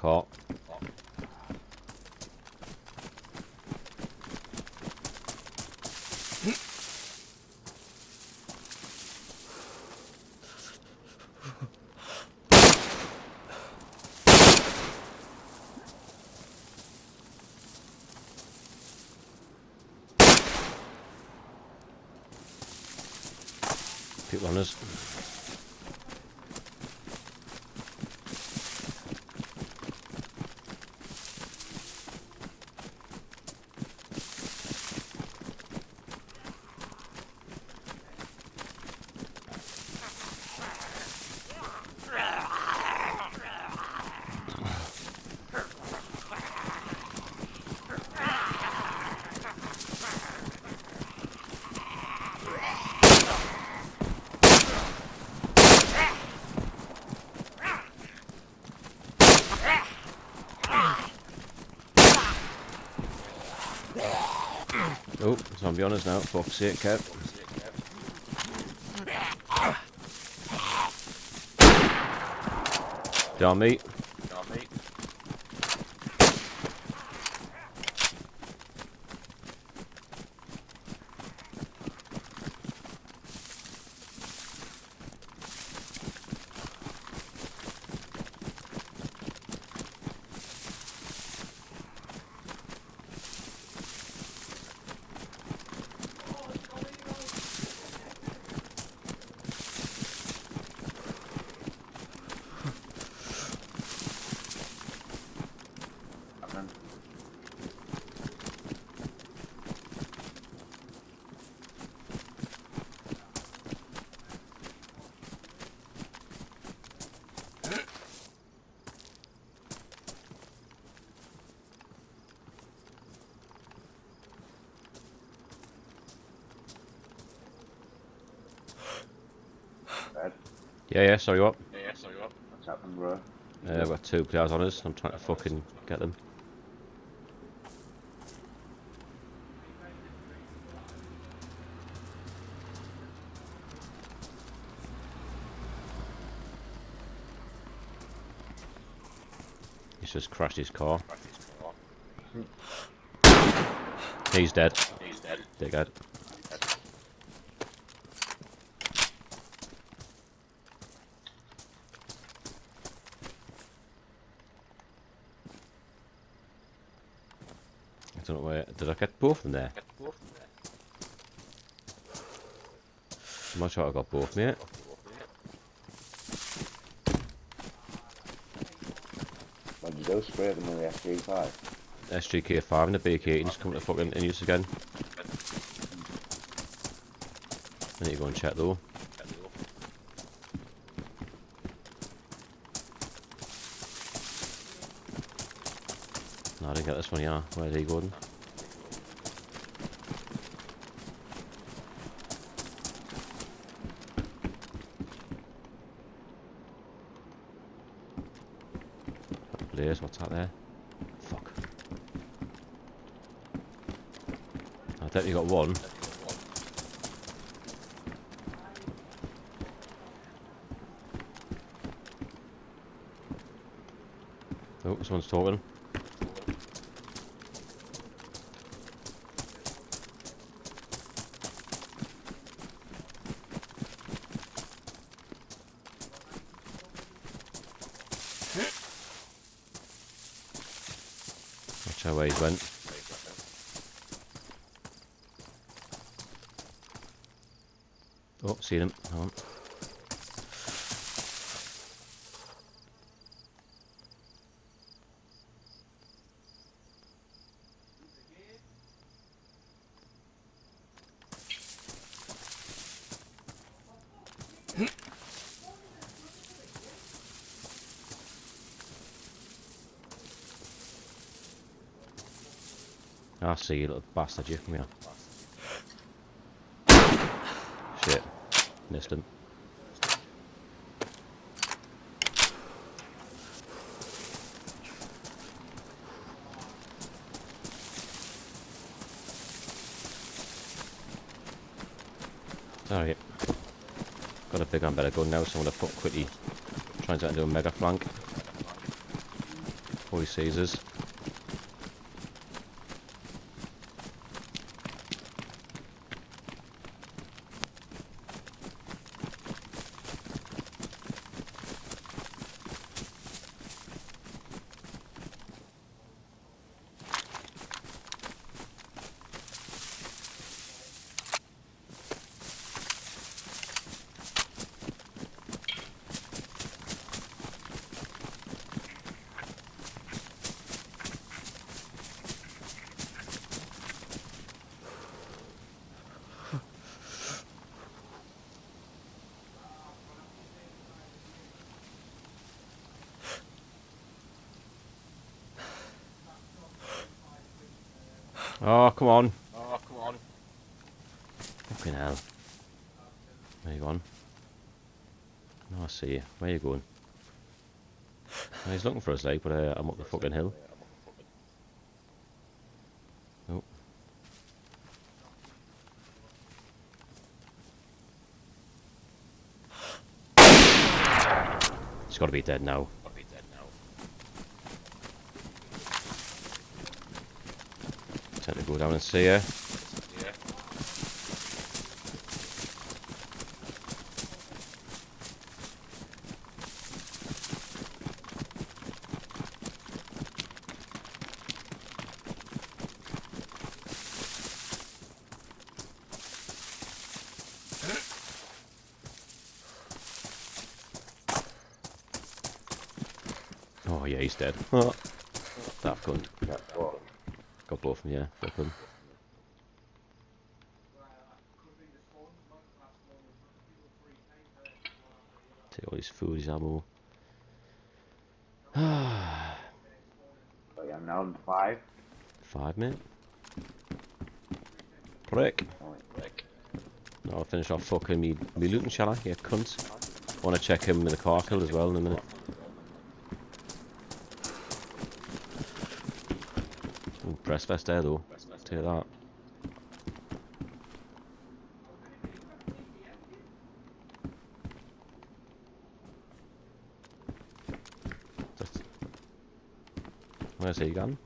car. People on us. Oh, zombie on us now, fuck's sake, Kev. Down me. Yeah, sorry, what? What's happening, bro? We've got 2 players on us. I'm trying to fucking get them. He's just crashed his car. He's dead. Dickhead. I don't know where. Did I get both of them there? I'm not sure I got both, mate. What did you do? Spray them with the SG5? SGK5 and the BK18 just come to fucking in use again. I need to go and check though. No, I didn't get this one, yeah. Where's he going? Blaze, what's that there? Fuck. I definitely got one. Oh, someone's talking. Watch out where he went. Oh, seen him. Hang on. I see you, little bastard, you. Come here. Shit. Missed him. Alright. Got a big one, better go now, so I'm gonna put quickly. Try and do a mega flank. before he sees us. Oh, come on. Fucking hell. Where you going? No, I see you. Where you going? Oh, he's looking for us, like, but I'm up the fucking hill. Oh. He's got to be dead now. Time to go down and see her. Oh yeah, he's dead. That cunt. Got both of them, yeah. Fuck them. Take all his food, his ammo. But yeah, I'm now on 5. 5, mate. Prick. Oh, No, I'll finish off fucking me looting, shall I? Yeah, cunt. I want to check him with the car kill as well in a minute. Ooh, press vest there though. Take that. Where's he gone?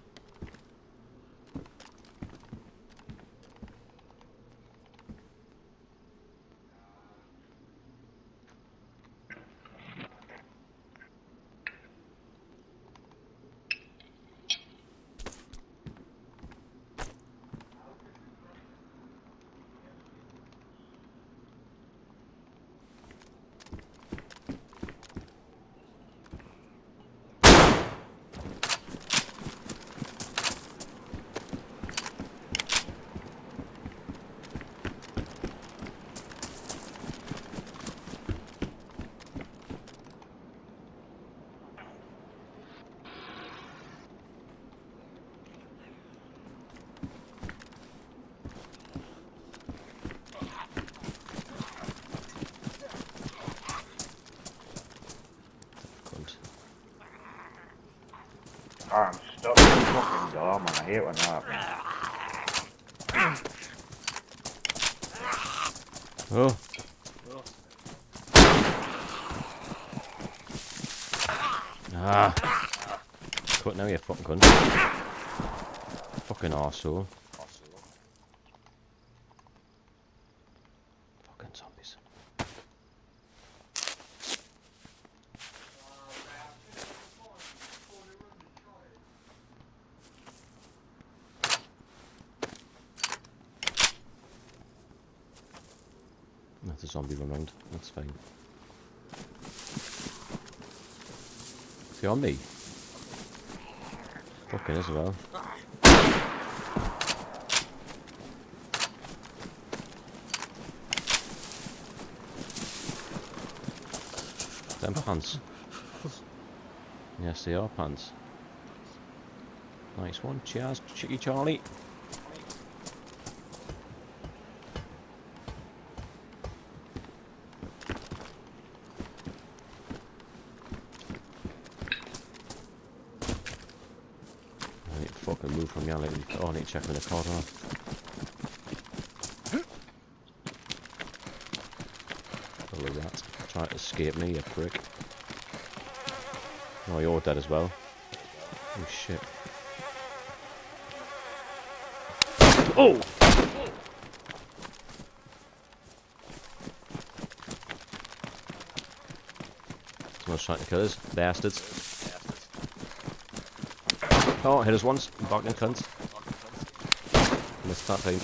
Oh, I'm stuck in the fucking door, man. I hate when that happens. Oh. Ah. Cut now, you fucking cunt. Fucking arsehole. Fucking zombies. That's a zombie run round. That's fine. Is he on me? Fucking as well. Them pants. Yes, they are pants. Nice one. Cheers, Chicky Charlie. I need to fucking move from here. Oh, I need to check in the car now. Look at that. Trying to escape me, you prick. Oh, you're dead as well. Oh shit. Oh! Someone's trying to kill us. Bastards. Oh, hit us once. Fucking cunt. Missed that time.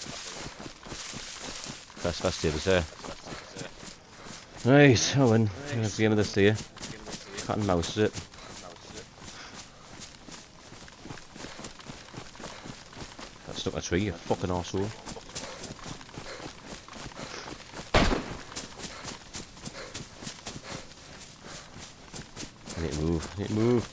Best savers there. Right, Owen. I'm going to begin with this here. Cat and mouse is it. Got stuck in a tree, you fucking arsehole. I need to move, I need to move.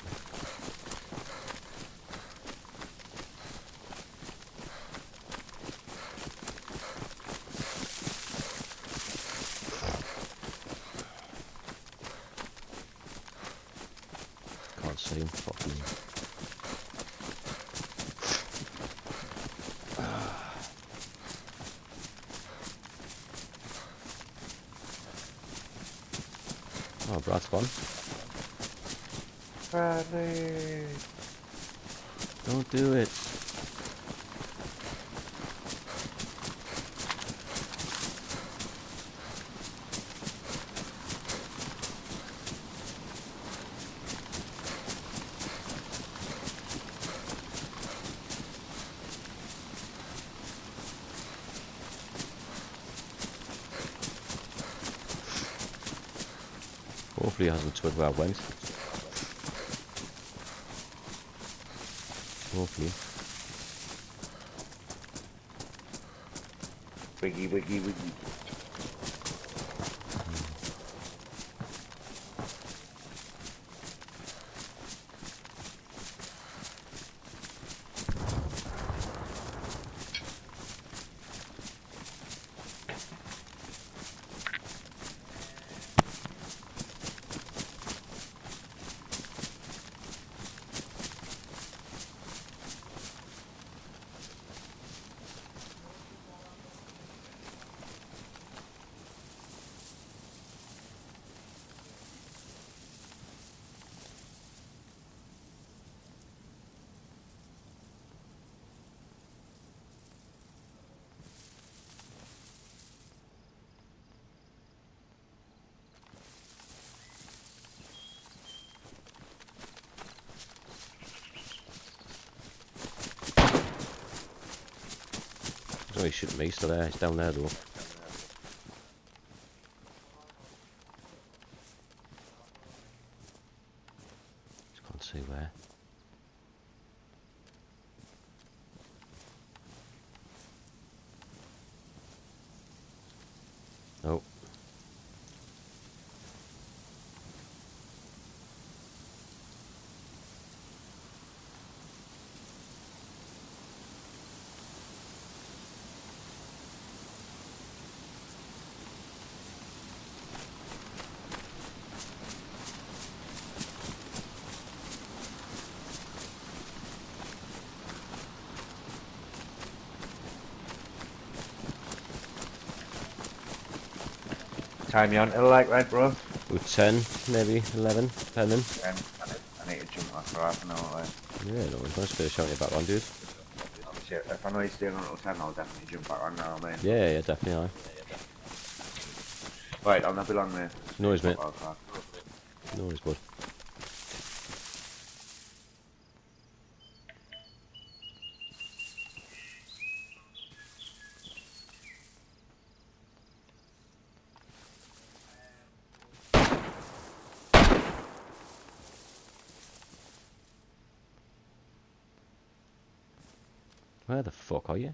Can't see him, fucking. Oh, Brad's gone. Bradley! Don't do it. Hopefully he hasn't twigged where I went. Hopefully. Wiggy, wiggy, wiggy. Oh, he shouldn't be still there, he's down there though. Just can't see where. Oh. Time you on to the lake, right, bro? With 10, maybe 11, depending. I need to jump off for half an hour, like. Yeah, no, it's nice to shout you back on, dude. Shit, if I know you're staying on until 10, I'll definitely jump back on now, mate. Yeah, yeah, definitely, aye. Right, I'll not be long, mate. No worries, mate. No worries, bud. Where the fuck are you?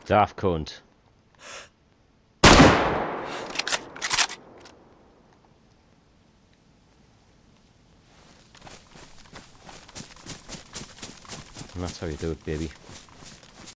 Daft cunt. And that's how you do it, baby.